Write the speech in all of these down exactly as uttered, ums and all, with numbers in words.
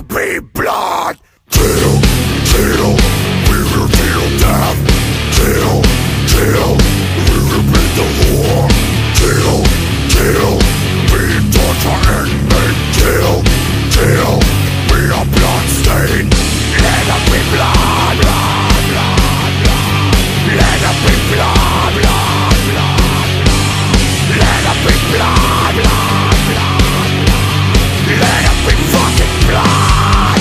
there be blood. Till, till, we will till death. Till, till, we will beat the war. Till, till, we torture and make. Till, till, we are bloodstained. Let there be blood, blood, blood, blood. Let there be blood, blood, blood. Let there be blood, blood, blood. Let there be fucking blood.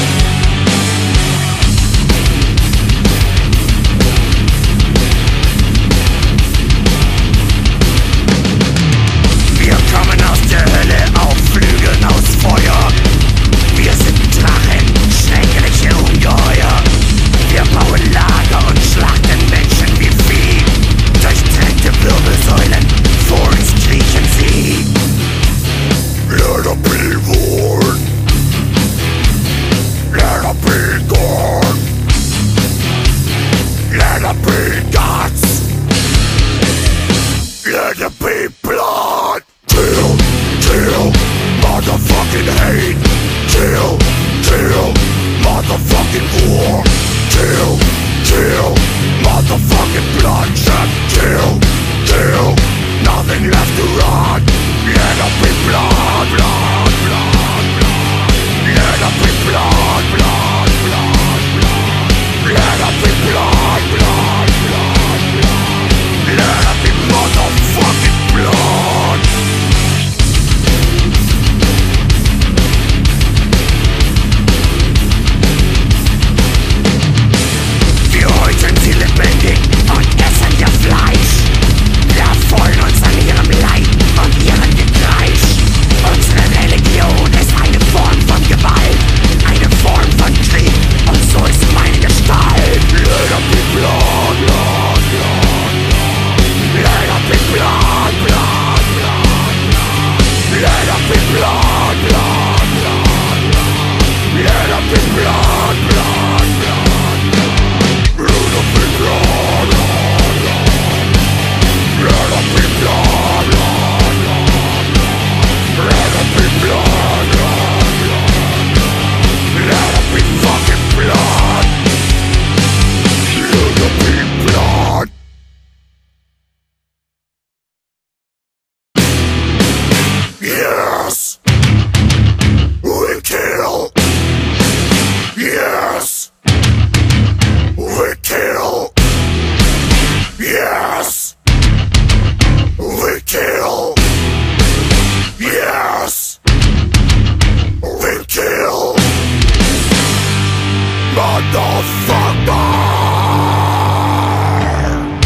Wir kommen aus der Hölle auf Flügeln aus Feuer. Wir sind Drachen, schreckliche Ungeheuer. Wir bauen Lager und schlachten Menschen wie Vieh. Durchtränkte Wirbelsäulen, vor uns kriechen sie. Let there be war. Let there be God. Let there be guts. Let there be blood. Till, till, motherfucking hate. Till, till, motherfucking war. Till, till, motherfucking bloodshed. Till, till, nothing left to run. Let there be blood, blood, blood, blood. Let there be blood, blood, blood, blood. Let there be blood, blood, blood, blood. Let there be motherfucking blood. Wir häuten sie lebendig und essen ihr Fleisch. Wir freuen uns an ihrem Leid und ihrem Gekreisch. Unsere Religion ist eine Form von Gewalt, eine Form von Krieg, und so ist meine Gestalt. Let there be blood, blood, blood, blood. Let there be blood, blood, blood, blood. Let there be blood, blood, blood, blood. Let there be blood, blood, blood, blood. Let there be blood, blood, blood. Let there be blood, blood, blood, blood. Let there be blood, blood, blood, blood. Let there be fucking blood. Let there be blood. Yes, we kill. Yes, we kill. Yes, we kill. Yes, we kill. Motherfucker.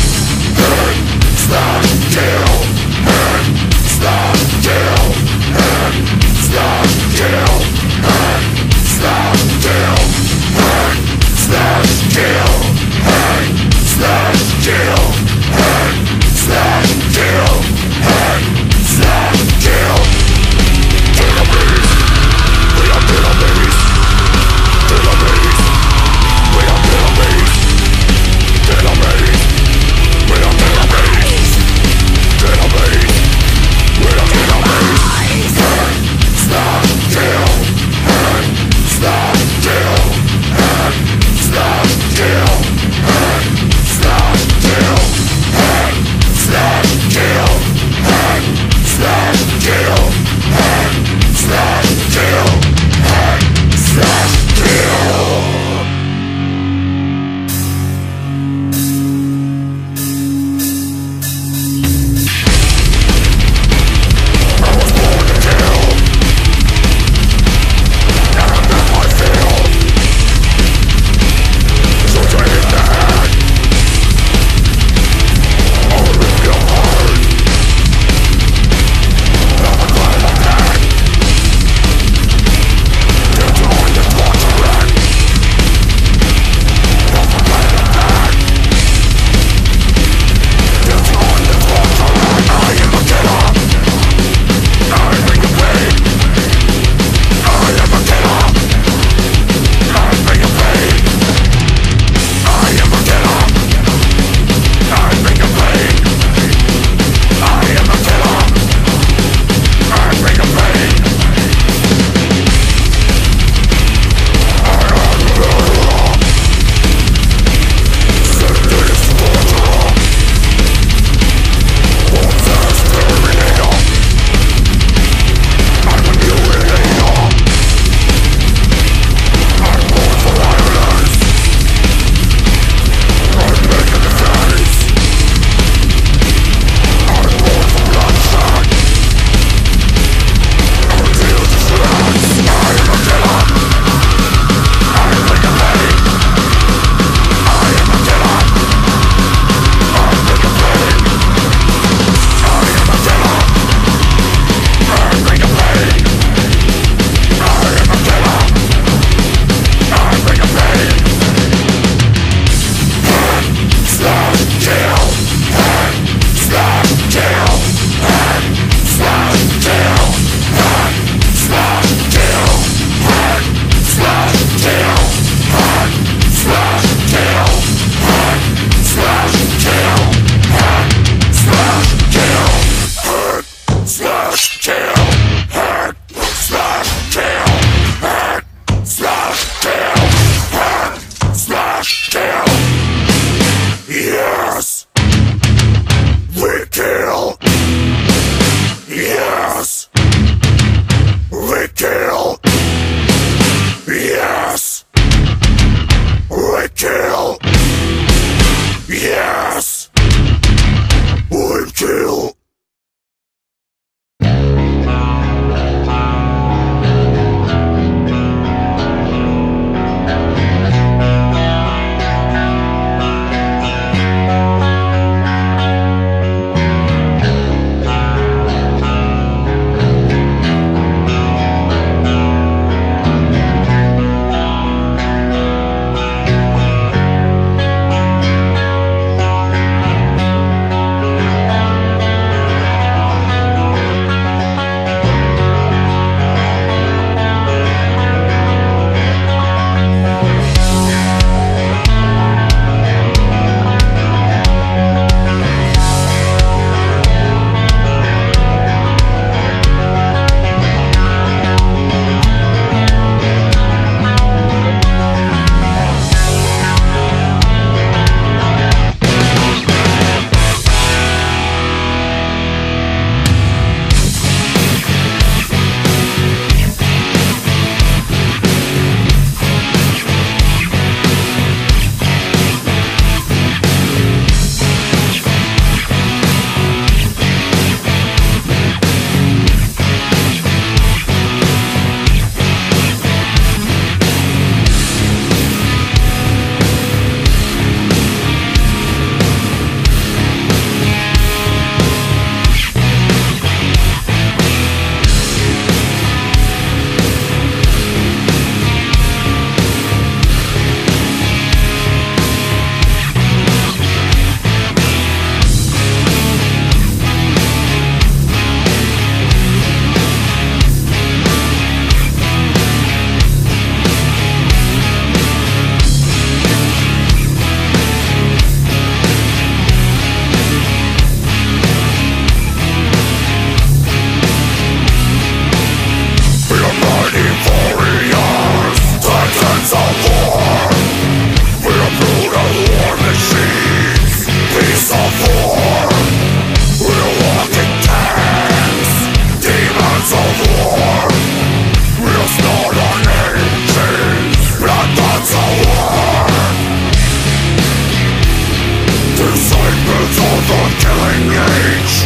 killing age.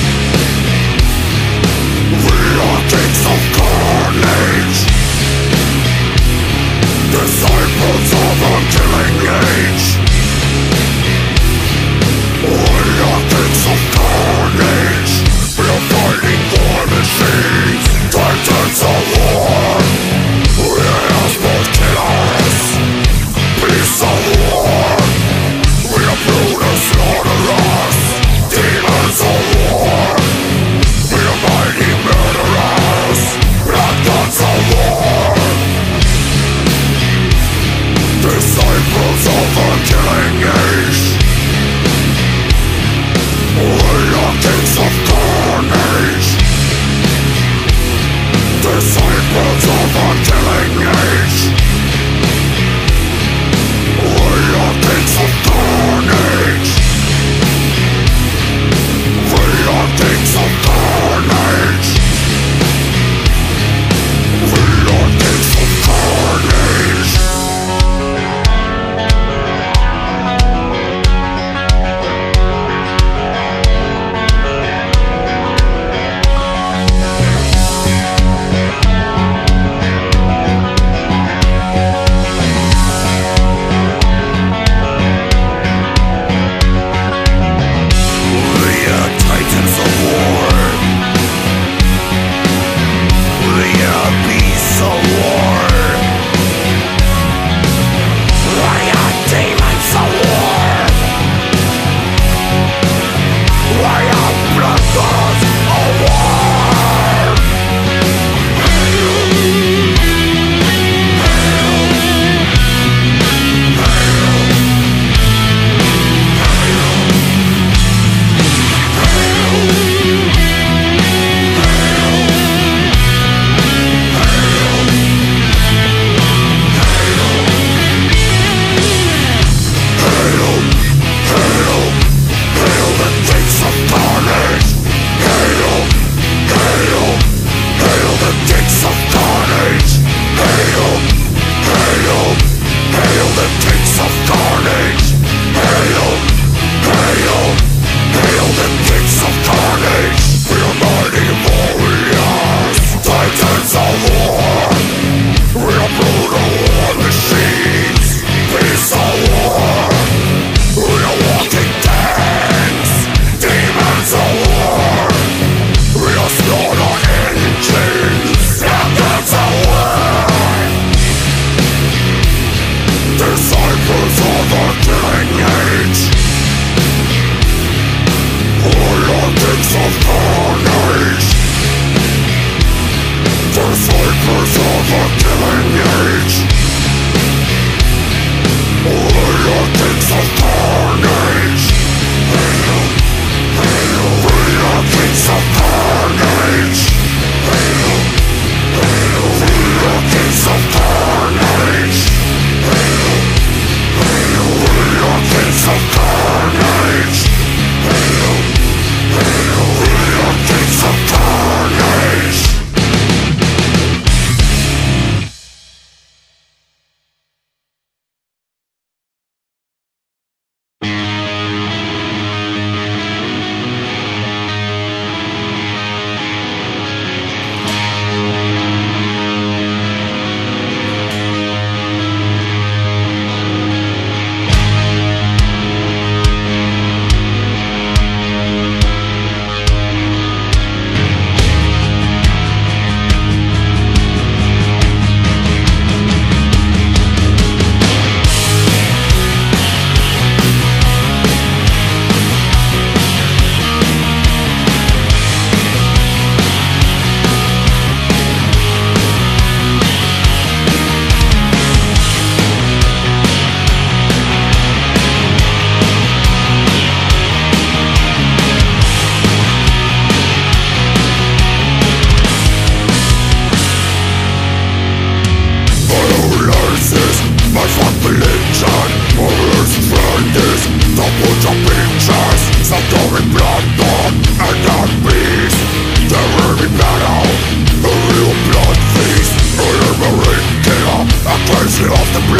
We are kings of carnage, disciples of a killing age. We are kings of carnage. We are fighting war machines, titans of war. We are hellspawn killers, beasts of war. We are brutal slaughterers, demons of war. We are mighty murderers, blood gods of war. Disciples of a killing age. We are kings of carnage, disciples of a killing age. We are kings of carnage. We are kings of carnage. We are kings of carnage.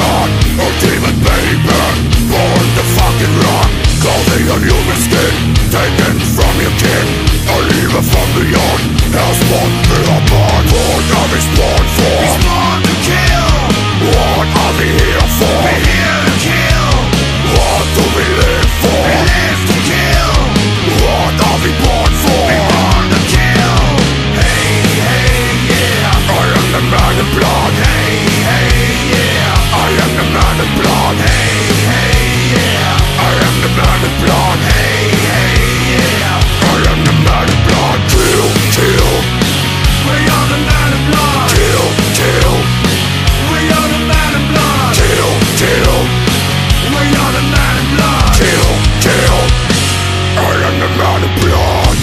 on human skin. taken from your kin, or even from beyond. Hellspawn, we are born. What are we spawned for? We spawn to kill. What are we here for? We're here to kill. What do we live for? We live to kill. What are we born for? We born to kill. Hey, hey, yeah, I am the man in blood. Hey, hey, yeah, I am the man in blood. Hey, hey, yeah, I am the man in blood. Hey, hey, yeah, I am the man in blood. Kill, kill. We are the man in blood. Kill, kill. We are the man in blood. Kill, kill. We are the man in blood. Kill, kill. I am the man in blood.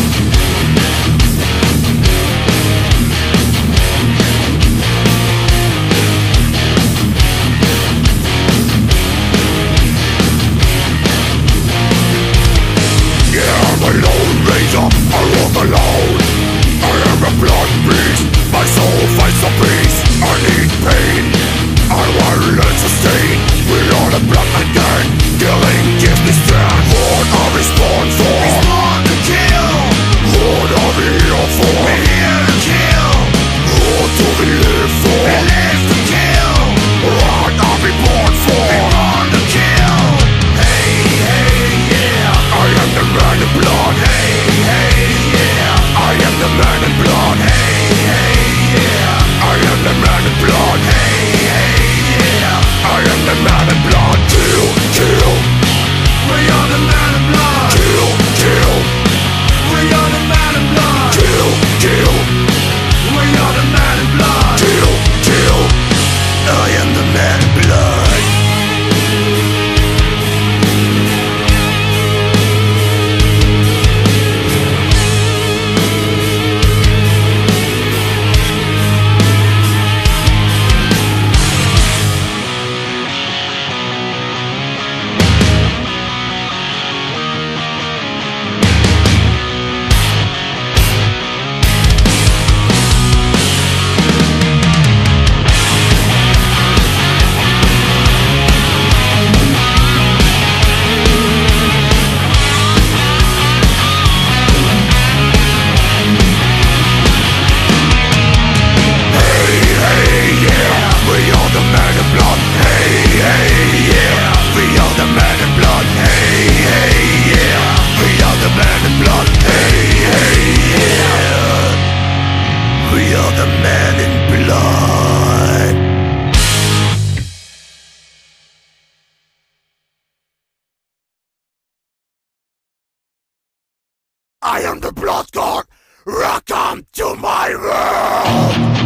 Yeah, I'm a lone ranger, I walk alone. I am a blood beast, my soul fights for peace. I need pain, I want sustain. We are the blood again, killing gives me strength. What are we spawned for? We spawn to kill. What are we here for? We're here to kill. What do we live for? We live to kill. What are we born for? We born to kill. Hey, hey, yeah, I am the man in blood. Hey, hey, yeah, I am the man in blood. Hey, hey, yeah, I am the man in blood. Hey, hey, yeah, I am the man in blood. Kill, kill. We are the man in blood. Kill, kill. We are the man in blood. Kill, kill. We are the man in blood. Kill, kill. I am the man in blood. I am the blood god. Welcome to my world.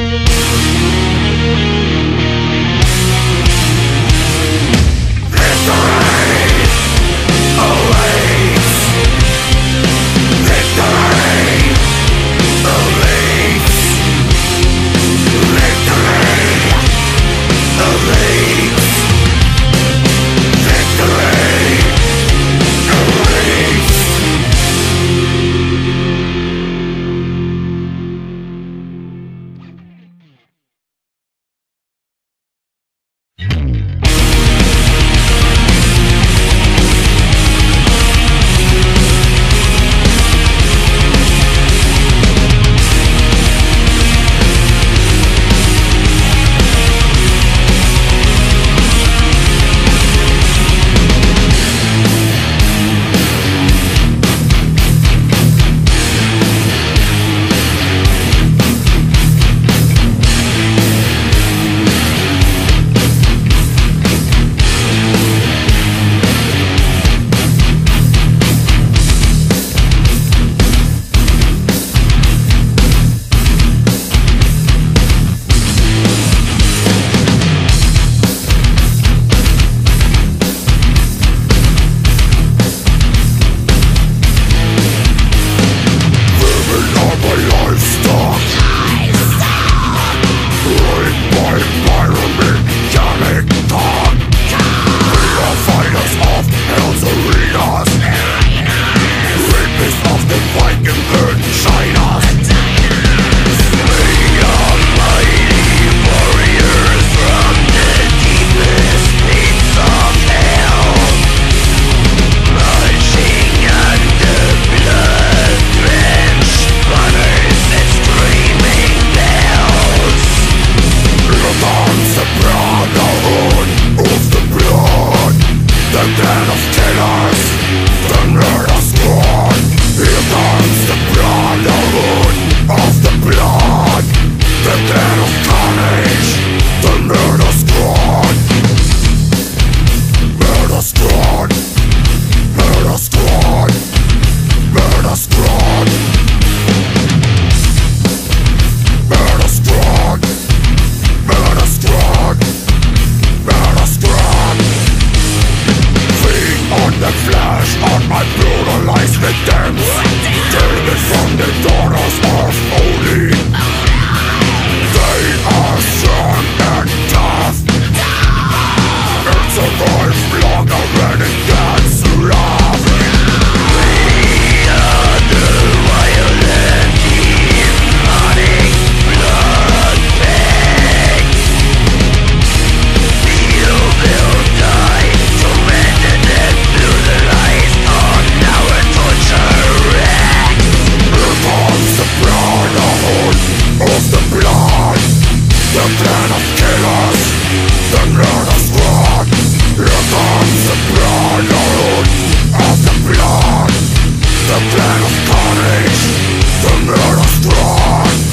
The plan of carnage, the murder strong.